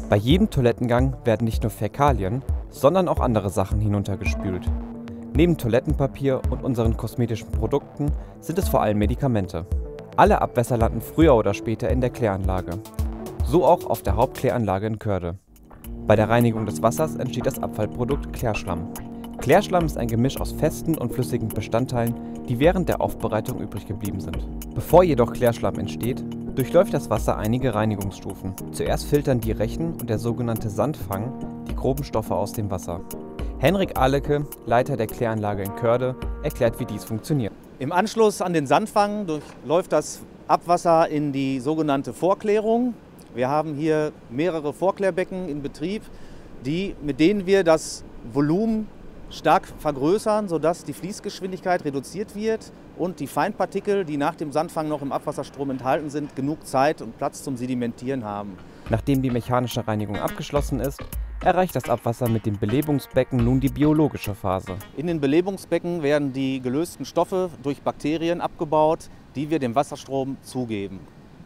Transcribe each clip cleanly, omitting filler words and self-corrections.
Bei jedem Toilettengang werden nicht nur Fäkalien, sondern auch andere Sachen hinuntergespült. Neben Toilettenpapier und unseren kosmetischen Produkten sind es vor allem Medikamente. Alle Abwässer landen früher oder später in der Kläranlage. So auch auf der Hauptkläranlage in Köhrde. Bei der Reinigung des Wassers entsteht das Abfallprodukt Klärschlamm. Klärschlamm ist ein Gemisch aus festen und flüssigen Bestandteilen, die während der Aufbereitung übrig geblieben sind. Bevor jedoch Klärschlamm entsteht, durchläuft das Wasser einige Reinigungsstufen. Zuerst filtern die Rechen und der sogenannte Sandfang die groben Stoffe aus dem Wasser. Henrik Ahlecke, Leiter der Kläranlage in Köhrde, erklärt, wie dies funktioniert. Im Anschluss an den Sandfang durchläuft das Abwasser in die sogenannte Vorklärung. Wir haben hier mehrere Vorklärbecken in Betrieb, mit denen wir das Volumen stark vergrößern, sodass die Fließgeschwindigkeit reduziert wird und die Feinpartikel, die nach dem Sandfang noch im Abwasserstrom enthalten sind, genug Zeit und Platz zum Sedimentieren haben. Nachdem die mechanische Reinigung abgeschlossen ist, erreicht das Abwasser mit dem Belebungsbecken nun die biologische Phase. In den Belebungsbecken werden die gelösten Stoffe durch Bakterien abgebaut, die wir dem Wasserstrom zugeben.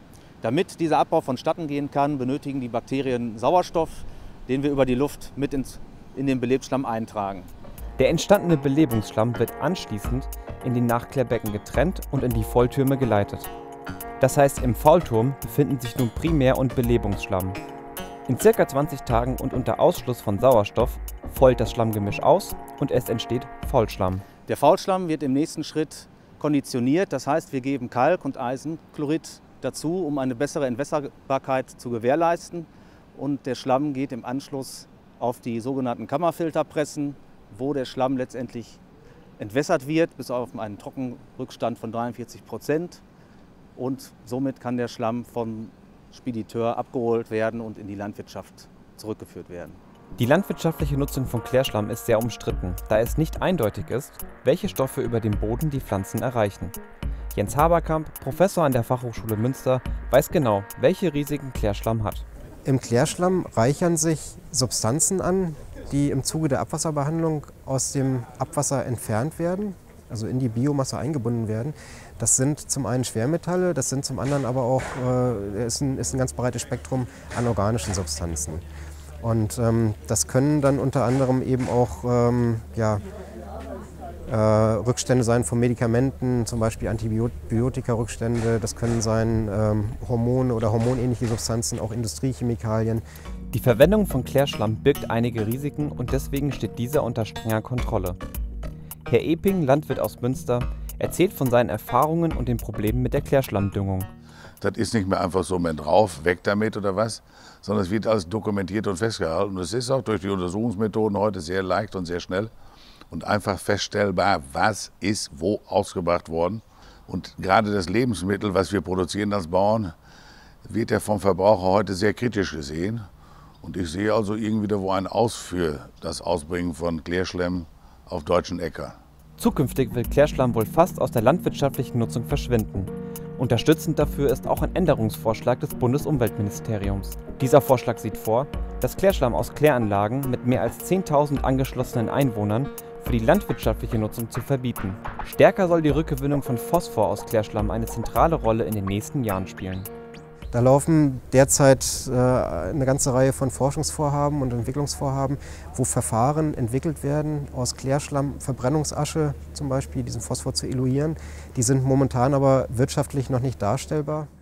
Damit dieser Abbau vonstatten gehen kann, benötigen die Bakterien Sauerstoff, den wir über die Luft mit in den Belebschlamm eintragen. Der entstandene Belebungsschlamm wird anschließend in den Nachklärbecken getrennt und in die Volltürme geleitet. Das heißt, im Faulturm befinden sich nun Primär- und Belebungsschlamm. In ca. 20 Tagen und unter Ausschluss von Sauerstoff fault das Schlammgemisch aus und es entsteht Faulschlamm. Der Faulschlamm wird im nächsten Schritt konditioniert, das heißt, wir geben Kalk und Eisenchlorid dazu, um eine bessere Entwässerbarkeit zu gewährleisten. Und der Schlamm geht im Anschluss auf die sogenannten Kammerfilterpressen, wo der Schlamm letztendlich entwässert wird, bis auf einen Trockenrückstand von 43%. Und somit kann der Schlamm vom Spediteur abgeholt werden und in die Landwirtschaft zurückgeführt werden. Die landwirtschaftliche Nutzung von Klärschlamm ist sehr umstritten, da es nicht eindeutig ist, welche Stoffe über dem Boden die Pflanzen erreichen. Jens Haberkamp, Professor an der Fachhochschule Münster, weiß genau, welche Risiken Klärschlamm hat. Im Klärschlamm reichern sich Substanzen an, die im Zuge der Abwasserbehandlung aus dem Abwasser entfernt werden, also in die Biomasse eingebunden werden. Das sind zum einen Schwermetalle, das sind zum anderen aber auch ist ein ganz breites Spektrum an organischen Substanzen. Und das können dann unter anderem eben auch Rückstände sein von Medikamenten, zum Beispiel Antibiotika-Rückstände, das können sein Hormone oder hormonähnliche Substanzen, auch Industriechemikalien. Die Verwendung von Klärschlamm birgt einige Risiken und deswegen steht dieser unter strenger Kontrolle. Herr Eping, Landwirt aus Münster, erzählt von seinen Erfahrungen und den Problemen mit der Klärschlammdüngung. Das ist nicht mehr einfach so mehr drauf, weg damit oder was, sondern es wird alles dokumentiert und festgehalten. Und es ist auch durch die Untersuchungsmethoden heute sehr leicht und sehr schnell und einfach feststellbar, was ist wo ausgebracht worden. Und gerade das Lebensmittel, was wir produzieren als Bauern, wird ja vom Verbraucher heute sehr kritisch gesehen. Und ich sehe also irgendwie da wo ein Aus für das Ausbringen von Klärschlamm auf deutschen Äckern. Zukünftig wird Klärschlamm wohl fast aus der landwirtschaftlichen Nutzung verschwinden. Unterstützend dafür ist auch ein Änderungsvorschlag des Bundesumweltministeriums. Dieser Vorschlag sieht vor, dass Klärschlamm aus Kläranlagen mit mehr als 10.000 angeschlossenen Einwohnern für die landwirtschaftliche Nutzung zu verbieten. Stärker soll die Rückgewinnung von Phosphor aus Klärschlamm eine zentrale Rolle in den nächsten Jahren spielen. Da laufen derzeit eine ganze Reihe von Forschungsvorhaben und Entwicklungsvorhaben, wo Verfahren entwickelt werden, aus Klärschlamm, Verbrennungsasche zum Beispiel, diesen Phosphor zu eluieren. Die sind momentan aber wirtschaftlich noch nicht darstellbar.